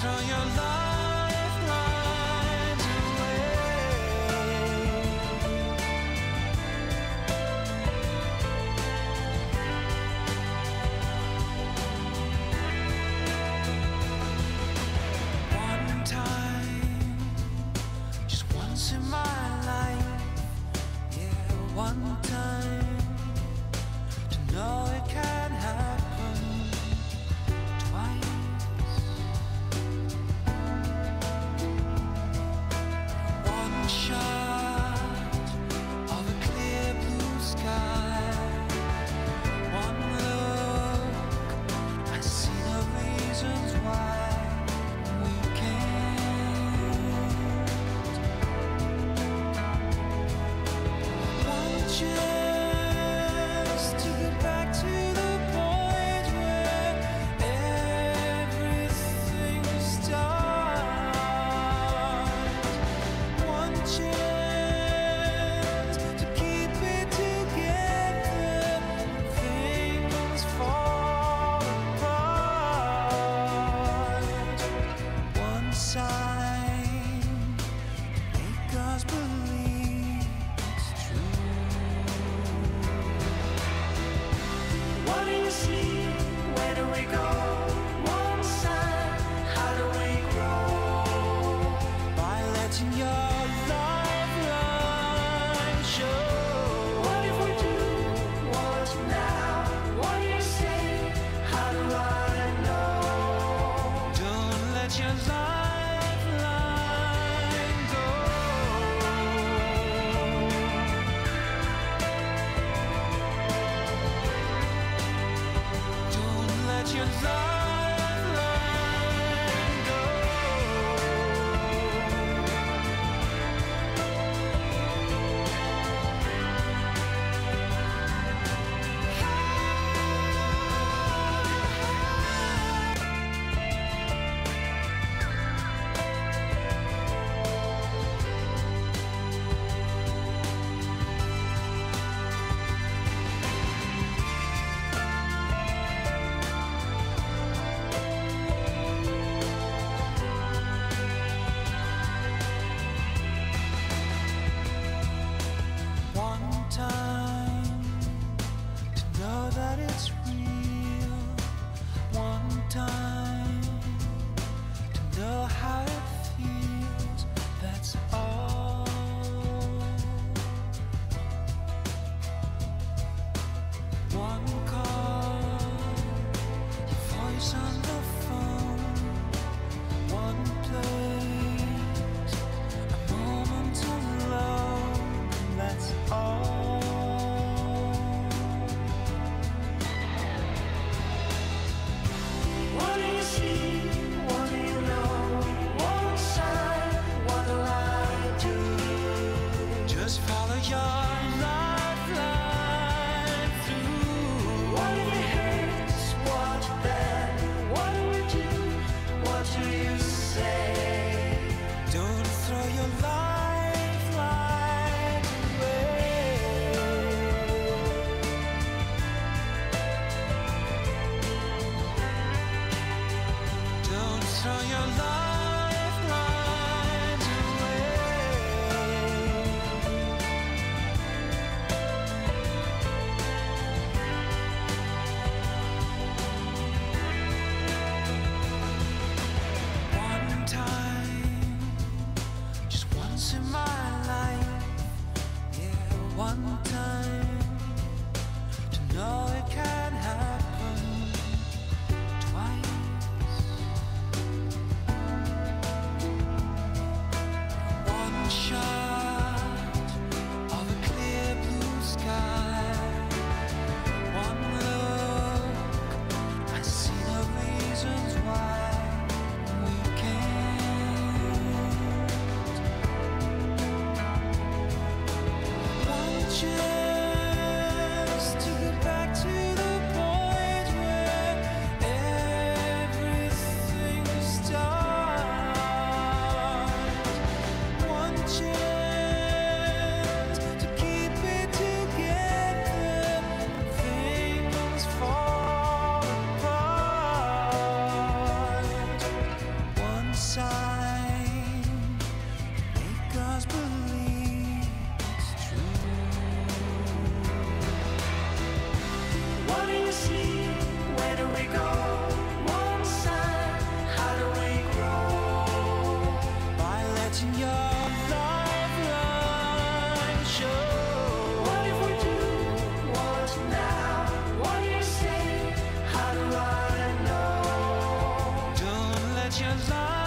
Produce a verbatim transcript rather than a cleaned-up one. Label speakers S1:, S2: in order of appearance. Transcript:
S1: throw your lifelines away. One time, just once in my life, yeah, one time, to know it can happen twice. One shot of a clear blue sky, one look, I see no reasons why we can't. One chance to get back to the point where everything starts. One chance to keep it together when things fall apart. One sign, make us believe it's true.
S2: What do you see? Where do we go? One sign, how do we grow?
S1: By letting your lifeline show.
S2: What if we do? What now? What do you say? How do I know?
S1: Don't let your lifeline go. Don't let your lifeline go. One time to know that it's real. One time to know how it feels. That's all. One call, your voice on the phone. One place, a moment alone. That's all.
S2: What do you see? What do you know? One sign, what do I do?
S1: Just follow your lifeline through.
S2: What if it hurts? What then? What do we do? What do you say?
S1: Don't throw your lifeline away. Don't throw your lifelines away. sign. Make us believe it's true.
S2: What do you see? Where do we go? One sign, how do we grow?
S1: By letting your love run show.
S2: What if we do want now? What do you say? How do I know?
S1: Don't let your love